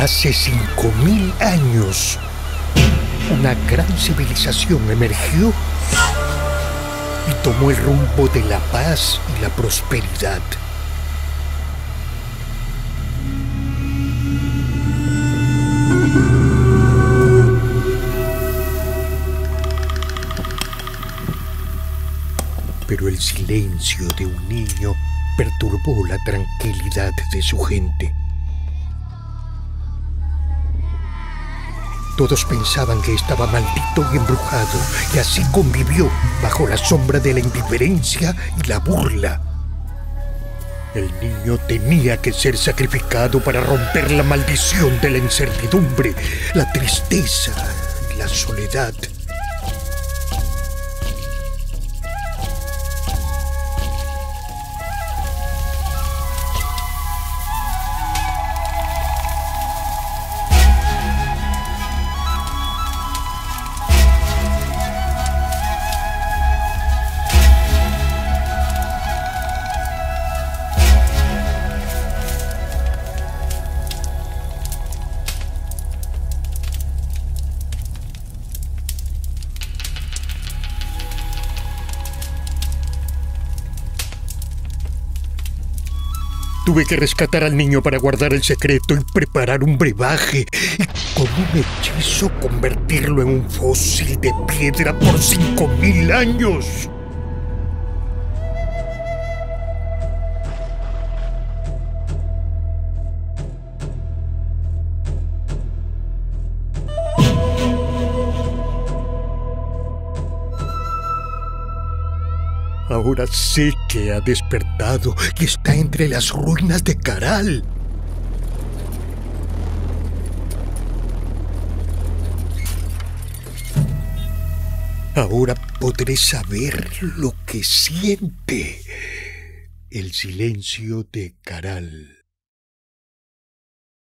Hace 5000 años, una gran civilización emergió y tomó el rumbo de la paz y la prosperidad. Pero el silencio de un niño perturbó la tranquilidad de su gente. Todos pensaban que estaba maldito y embrujado, y así convivió bajo la sombra de la indiferencia y la burla. El niño tenía que ser sacrificado para romper la maldición de la incertidumbre, la tristeza y la soledad. Tuve que rescatar al niño para guardar el secreto y preparar un brebaje y con un hechizo convertirlo en un fósil de piedra por 5000 años. Ahora sé que ha despertado y está entre las ruinas de Caral. Ahora podré saber lo que siente el silencio de Caral.